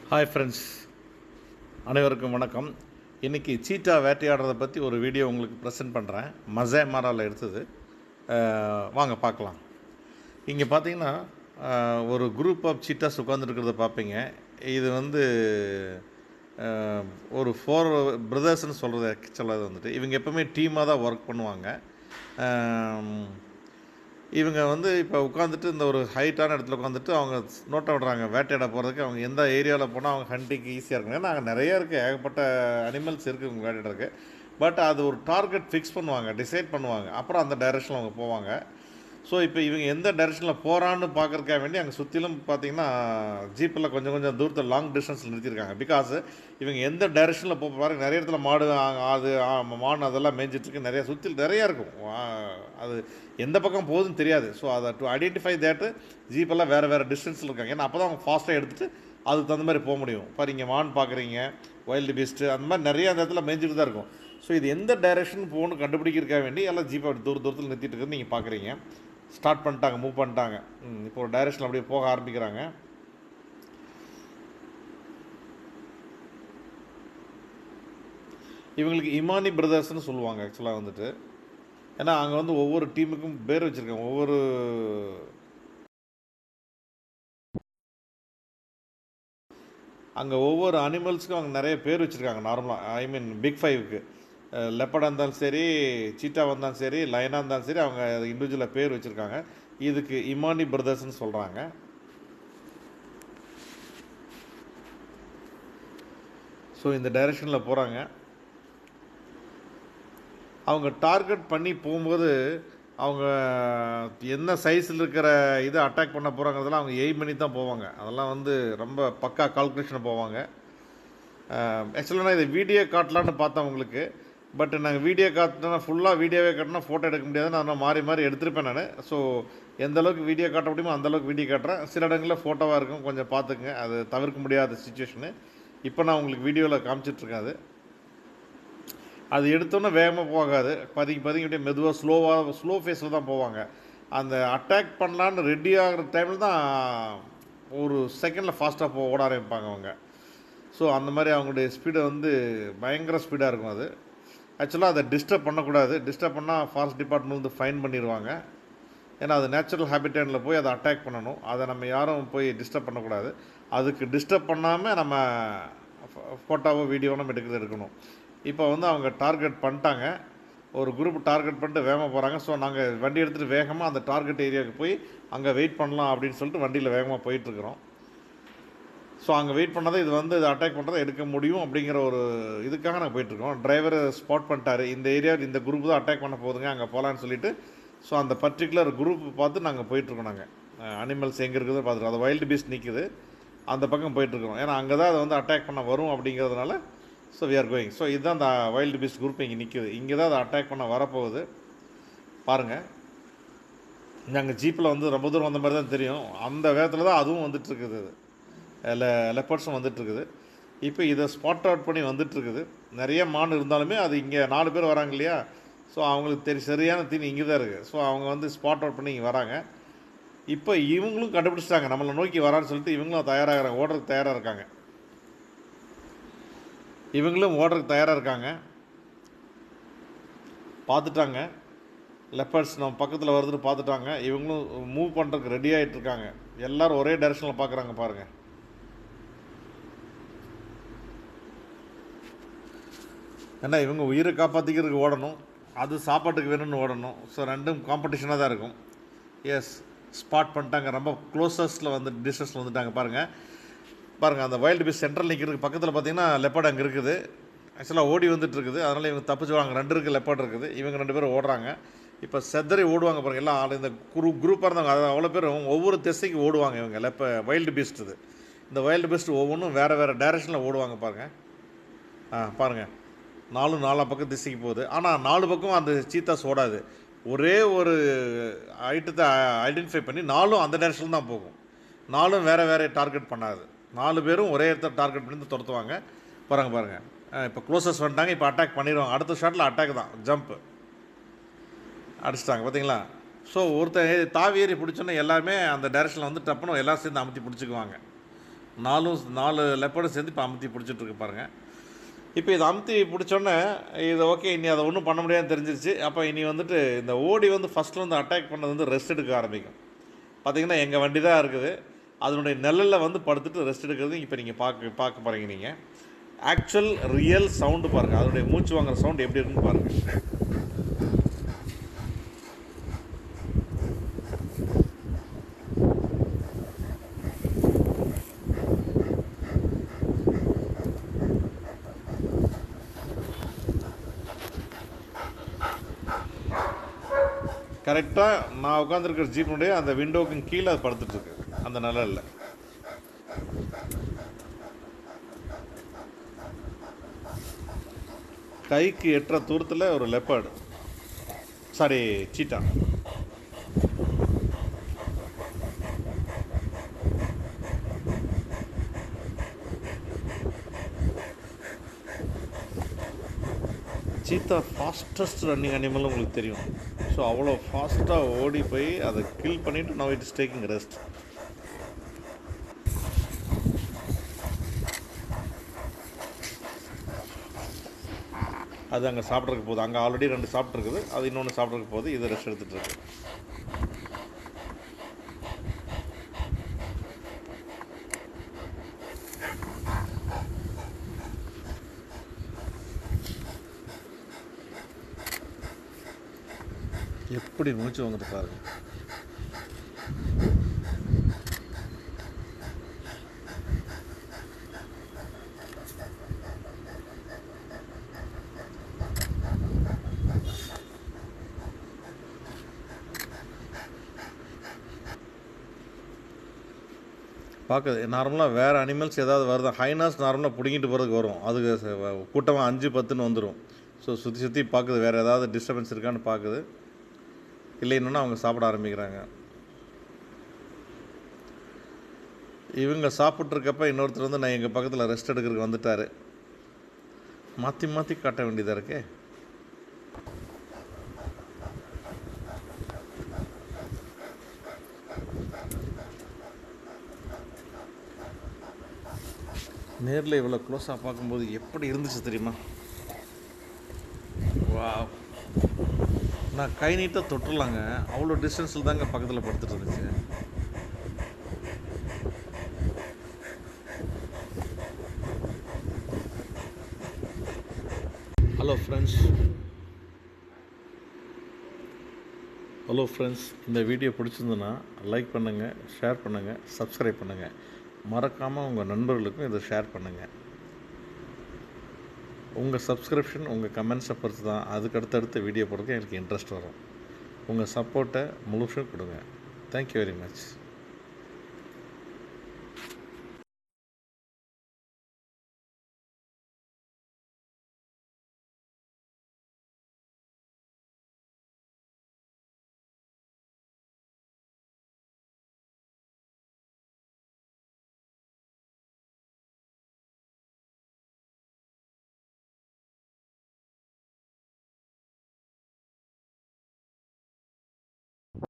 Hi friends, அனைவருக்கும் வணக்கம். இன்றைக்கி சீட்டா வேட்டையாடுறதை பற்றி ஒரு வீடியோ உங்களுக்கு ப்ரெசென்ட் பண்ணுறேன். மசைமாராவில் எடுத்தது. வாங்க பார்க்கலாம். இங்கே பார்த்தீங்கன்னா ஒரு குரூப் ஆஃப் சீட்டாஸ் உட்காந்துருக்கிறத பார்ப்பீங்க. இது வந்து ஒரு 4 பிரதர்ஸ்ன்னு சொல்கிறது ஆக்சுவலாக வந்துட்டு இவங்க எப்போவுமே டீமாக தான் ஒர்க் பண்ணுவாங்க. இவங்க வந்து இப்போ உட்காந்துட்டு இந்த ஒரு ஹைட்டான இடத்துல உட்காந்துட்டு அவங்க நோட்டை விடுறாங்க வேட்டையாட போகிறதுக்கு. அவங்க எந்த ஏரியாவில் போனால் அவங்க ஹண்டிங்க்கு ஈஸியாக இருக்கும். ஏன்னா அங்கே நிறைய இருக்குது, ஏகப்பட்ட அனிமல்ஸ் இருக்குது இவங்க வேட்டையாடுறதுக்கு. பட் அது ஒரு டார்கெட் ஃபிக்ஸ் பண்ணுவாங்க, டிசைட் பண்ணுவாங்க, அப்புறம் அந்த டைரெக்ஷனில் அவங்க போவாங்க. ஸோ இப்போ இவங்க எந்த டைரெக்ஷனில் போகிறான்னு பார்க்குறதுக்காக வேண்டி அங்கே சுற்றிலும் பார்த்தீங்கன்னா ஜீப்பில் கொஞ்சம் கொஞ்சம் தூரத்தில் லாங் டிஸ்டன்ஸில் நிறுத்தியிருக்காங்க. பிகாஸ் இவங்க எந்த டைரெக்ஷனில் பாருங்க, நிறைய இடத்துல மாடு அது மான் அதெல்லாம் மேய்ஞ்சிட்ருக்கு, நிறையா சுற்றி நிறையா இருக்கும். அது எந்த பக்கம் போகுதுன்னு தெரியாது. ஸோ அதை டு ஐடென்டிஃபை தேட்டு ஜீப்பெல்லாம் வேறு வேறு டிஸ்டன்ஸில் இருக்காங்க. ஏன்னா அப்போ தான் அவங்க ஃபாஸ்ட்டாக எடுத்துகிட்டு அதுக்கு தகுந்த மாதிரி போக முடியும். இப்போ இங்கே மான் பார்க்குறீங்க, வைல்டு பீஸ்ட்டு அந்த மாதிரி நிறையா அந்த இடத்துல மேய்ஞ்சிட்டு தான் இருக்கும். ஸோ இது எந்த டைரெக்ஷன் போகணும்னு கண்டுபிடிக்கிறதுக்காக வேண்டி எல்லாம் ஜீப்பை தூரத்தில் நிறுத்திட்டு இருக்கிறது நீங்கள் பார்க்குறீங்க. ஸ்டார்ட் பண்ணிட்டாங்க, மூவ் பண்ணிட்டாங்க. இப்போ ஒரு டைரெக்ஷனில் அப்படியே போக ஆரம்பிக்கிறாங்க. இவங்களுக்கு இமானி பிரதர்ஸ்னு சொல்லுவாங்க ஆக்சுவலாக வந்துட்டு. ஏன்னா அங்கே வந்து ஒவ்வொரு டீமுக்கும் பேர் வச்சுருக்காங்க. அங்கே ஒவ்வொரு அனிமல்ஸுக்கும் அவங்க நிறைய பேர் வச்சுருக்காங்க. நார்மலாக ஐ மீன் பிக் 5க்கு லெப்படாக இருந்தாலும் சரி, சீட்டாக இருந்தாலும் சரி, லைனாக இருந்தாலும் சரி, அவங்க இண்டிவிஜுவலாக பேர் வச்சுருக்காங்க. இதுக்கு இமானி பிரதர்ஸ்ன்னு சொல்கிறாங்க. ஸோ இந்த டைரெக்ஷனில் போகிறாங்க. அவங்க டார்கெட் பண்ணி போகும்போது அவங்க என்ன சைஸில் இருக்கிற இதை அட்டாக் பண்ண போகிறாங்கிறதெல்லாம் அவங்க எய்ம் பண்ணி தான் போவாங்க. அதெல்லாம் வந்து ரொம்ப பக்கா கால்குலேஷன் போவாங்க. ஆக்சுவலாக நான் இதை வீடியோ காட்டலான்னு பார்த்தேன் உங்களுக்கு. பட் நாங்கள் வீடியோ காட்டினா ஃபுல்லாக வீடியோவே காட்டினா ஃபோட்டோ எடுக்க முடியாது. நான் மாறி மாறி எடுத்துருப்பேன் நான். ஸோ எந்த அளவுக்கு வீடியோ காட்ட முடியுமோ அந்தளவுக்கு வீடியோ காட்டுறேன். சில இடங்களில் ஃபோட்டோவாக இருக்கும், கொஞ்சம் பார்த்துக்குங்க. அது தவிர்க்க முடியாத சுச்சுவேஷனு. இப்போ நான் உங்களுக்கு வீடியோவில் காமிச்சிட்ருக்கேன். அது எடுத்தோன்னே வேகமாக போகாது, பதுங்கி அப்படியே மெதுவாக ஸ்லோ ஃபேஸில் தான் போவாங்க. அந்த அட்டாக் பண்ணலான்னு ரெடி ஆகிற டைமில் தான் ஒரு செகண்டில் ஃபாஸ்ட்டாக ஓட ஆரம்பிப்பாங்க அவங்க. ஸோ அந்த மாதிரி அவங்களுடைய ஸ்பீடை வந்து பயங்கர ஸ்பீடாக இருக்கும். அது ஆக்சுவலாக அதை டிஸ்டர்ப் பண்ணக்கூடாது. டிஸ்டர்ப் பண்ணால் ஃபாரஸ்ட் டிபார்ட்மெண்ட் வந்து ஃபைன் பண்ணிடுவாங்க. ஏன்னா அது நேச்சுரல் ஹேபிட்டேட்டில் போய் அதை அட்டாக் பண்ணணும். அதை நம்ம யாரும் போய் டிஸ்டர்ப் பண்ணக்கூடாது. அதுக்கு டிஸ்டர்ப் பண்ணாமல் நம்ம ஃபோட்டோவோ வீடியோவோ நம்ம எடுக்கணும். இப்போ வந்து அவங்க டார்கெட் பண்ணிட்டாங்க. ஒரு குரூப் டார்கெட் பண்ணிட்டு வேகமாக போகிறாங்க. ஸோ நாங்கள் வண்டி எடுத்துகிட்டு வேகமாக அந்த டார்கெட் ஏரியாவுக்கு போய் அங்கே வெயிட் பண்ணலாம் அப்படின்னு சொல்லிட்டு வண்டியில் வேகமாக போயிட்டுருக்குறோம். ஸோ அங்கே வெயிட் பண்ணாதான் இது வந்து இது அட்டாக் பண்ணுறதை எடுக்க முடியும் அப்படிங்கிற ஒரு இதுக்காக நாங்கள் போயிட்டுருக்கோம். டிரைவரை ஸ்பாட் பண்ணிட்டார், இந்த ஏரியாவில் இந்த குரூப் தான் அட்டாக் பண்ண போகுதுங்க, அங்கே போகலான்னு சொல்லிவிட்டு. ஸோ அந்த பர்டிகுலர் குரூப் பார்த்து நாங்கள் போயிட்டுருக்கோம். நாங்கள் அனிமல்ஸ் எங்கே இருக்குதுன்னு பார்த்துருக்கோம். அது வைல்டு பீஸ்ட் நிற்குது, அந்த பக்கம் போயிட்டுருக்கோம். ஏன்னா அங்கே தான் அதை வந்து அட்டாக் பண்ண வரும் அப்படிங்கிறதுனால. So we are going. So இதுதான் அந்த வைல்டு பீஸ்ட் குரூப் இங்கே நிற்குது. இங்கே தான் அதை அட்டாக் பண்ண வரப்போகுது. பாருங்கள், நாங்கள் ஜீப்பில் வந்து ரொம்ப தூரம் வந்த மாதிரி தான் தெரியும். அந்த வேகத்தில் தான் அதுவும் வந்துட்டுருக்குது. லெப்பர்ட்ஸும் வந்துட்டுருக்குது. இப்போ இதை ஸ்பாட் அவுட் பண்ணி வந்துட்டுருக்குது. நிறைய மான் இருந்தாலுமே அது இங்கே 4 பேர் வராங்க இல்லையா. ஸோ அவங்களுக்கு சரியான தீனி இங்கே தான் இருக்குது. ஸோ அவங்க வந்து ஸ்பாட் அவுட் பண்ணி இங்கே வராங்க. இப்போ இவங்களும் கண்டுபிடிச்சிட்டாங்க நம்மளை நோக்கி வரான்னு சொல்லிட்டு. இவங்களும் தயாராகிறாங்க, ஓடுறதுக்கு தயாராக இருக்காங்க. இவங்களும் ஓடுறதுக்கு தயாராக இருக்காங்க. பார்த்துட்டாங்க, லெப்பர்ட்ஸ் நம்ம பக்கத்தில் வருதுன்னு பார்த்துட்டாங்க. இவங்களும் மூவ் பண்ணுறதுக்கு ரெடி ஆகிட்டு இருக்காங்க. எல்லோரும் ஒரே டைரெக்ஷனில் பார்க்குறாங்க. பாருங்கள், ஏன்னா இவங்க உயிரை காப்பாற்றிக்கிறதுக்கு ஓடணும், அது சாப்பாட்டுக்கு வேணும்னு ஓடணும். ஸோ ரெண்டும் காம்படிஷனாக தான் இருக்கும். எஸ், ஸ்பாட் பண்ணிட்டாங்க. ரொம்ப க்ளோசஸ்ட்டில் வந்து டிஸ்டன்ஸில் வந்துட்டாங்க. பாருங்கள் அந்த வைல்டு பீஸ் சென்ட்ரல் நிற்கிறதுக்கு பக்கத்தில் பார்த்தீங்கன்னா லெப்பர்ட் அங்கே இருக்குது. ஆக்சுவலாக ஓடி வந்துட்டு இருக்குது. அதனால் இவங்க தப்பிச்சுவாங்க. 2 இருக்குது, லெப்பர்ட் இருக்குது. இவங்க 2 பேரும் ஓடுறாங்க. இப்போ செதறி ஓடுவாங்க பாருங்கள். எல்லாம் இந்த குரூப்பாக இருந்தாங்க, அது அவ்வளோ பேரும் ஒவ்வொரு திசைக்கு ஓடுவாங்க. இவங்க வைல்டு பீஸ்ட் இது. இந்த வைல்டு பீஸ்ட் ஒவ்வொன்றும் வேறு டைரெக்ஷனில் ஓடுவாங்க. பாருங்கள், பாருங்கள், 4 பக்கம் திசைக்கு போகுது. ஆனால் 4 பக்கம் அந்த சீத்தாஸ் ஓடாது. ஒரே ஒரு ஐட்டத்தை ஐடென்டிஃபை பண்ணி 4ம் அந்த டைரெக்ஷன் தான் போகும். 4ம் வேறு டார்கெட் பண்ணாது. 4 பேரும் ஒரே இடத்த டார்கெட் பண்ணி துரத்துவாங்க. பாருங்கள், இப்போ க்ளோசஸ் வந்துட்டாங்க. இப்போ அட்டாக் பண்ணிடுவாங்க. அடுத்த ஷாட்டில் அட்டாக் தான், ஜம்ப்பு அடிச்சிட்டாங்க. பார்த்தீங்களா. ஸோ ஒருத்தர் தாவி ஏறி பிடிச்சோன்னே எல்லாருமே அந்த டைரெக்ஷனில் வந்து டப்புன்னு எல்லோரும் சேர்ந்து அமுத்தி பிடிச்சிக்குவாங்க. நாலு லெப்பர்டும் சேர்ந்து இப்போ அமுத்தி பிடிச்சிட்ருக்கு பாருங்கள். இப்போ இதை அமுத்தி பிடிச்சோன்னே இது ஓகே, இனி அதை ஒன்றும் பண்ண முடியாதுன்னு தெரிஞ்சிருச்சு. அப்போ இனி வந்துட்டு இந்த ஓடி வந்து ஃபஸ்ட்டில் வந்து அட்டாக் பண்ணது வந்து ரெஸ்ட் எடுக்க ஆரம்பிக்கும். பார்த்திங்கன்னா எங்கள் வண்டி தான் இருக்குது, அதனுடைய நிழலில் வந்து படுத்துட்டு ரெஸ்ட் எடுக்கிறது இப்போ நீங்கள் பார்க்க போகிறீங்க. நீங்கள் ஆக்சுவல் ரியல் சவுண்டு பாருங்கள், அதனுடைய மூச்சு வாங்குற சவுண்டு எப்படி இருக்குன்னு பாருங்கள். கரெக்டாக நான் உட்காந்துருக்கிற ஜீப்பினுடைய அந்த விண்டோவுக்கு கீழே அது படுத்துட்ருக்கு அந்த நிழலில். கைக்கு எட்டுற தூரத்தில் ஒரு leopard, sorry cheetah. Cheetah fastest running அனிமலும் உங்களுக்கு தெரியும். ஸோ அவ்வளோ ஃபாஸ்ட்டாக ஓடி போய் அதை கில் பண்ணிவிட்டு now it is taking rest. அது அங்கே சாப்பிட்றதுக்கு போகுது, அங்கே ஆல்ரெடி 2 சாப்பிட்ருக்குது, அது இன்னொன்று சாப்பிட்றதுக்கு போகுது, இது ரெஸ்ட் எடுத்துகிட்டு இருக்கு. எப்படி மூச்சு வாங்குது பாருங்க. பார்க்குது நார்மலாக வேறு அனிமல்ஸ் ஏதாவது வருது, ஹைனாஸ் நார்மலாக பிடிங்கிட்டு போகிறதுக்கு வரும், அதுக்கு கூட்டமாக 5-10ன்னு வந்துடும். ஸோ சுற்றி பார்க்குது வேறு ஏதாவது டிஸ்டர்பன்ஸ் இருக்கான்னு பார்க்குது. இல்லைன்னா அவங்க சாப்பிட ஆரம்பிக்கிறாங்க. இவங்க சாப்பிட்ருக்கப்ப இன்னொருத்தர் வந்து நான் எங்கள் பக்கத்தில் ரெஸ்ட் எடுக்கிறதுக்கு வந்துட்டார். மாற்றி காட்ட வேண்டியதாக இருக்கே. நேரில் இவ்வளோ க்ளோஸாக பார்க்கும்போது எப்படி இருந்துச்சு தெரியுமா? வா, நான் கை நீட்டாக தொட்டுடலாங்க, அவ்வளோ டிஸ்டன்ஸில் தாங்க பக்கத்தில் படுத்துட்டு இருந்துச்சு. ஹலோ ஃப்ரெண்ட்ஸ், இந்த வீடியோ பிடிச்சிருந்துன்னா லைக் பண்ணுங்கள், ஷேர் பண்ணுங்கள், சப்ஸ்கிரைப் பண்ணுங்கள். மறக்காமல் உங்கள் நண்பர்களுக்கும் இதை ஷேர் பண்ணுங்கள். உங்கள் சப்ஸ்கிரிப்ஷன், உங்கள் கமெண்ட்ஸை பொறுத்து தான் அதுக்கு அடுத்தடுத்த வீடியோ போடுறதுக்கு எனக்கு இன்ட்ரெஸ்ட் வரும். உங்கள் சப்போர்ட்டை முழுசும் கொடுங்க. Thank you very much.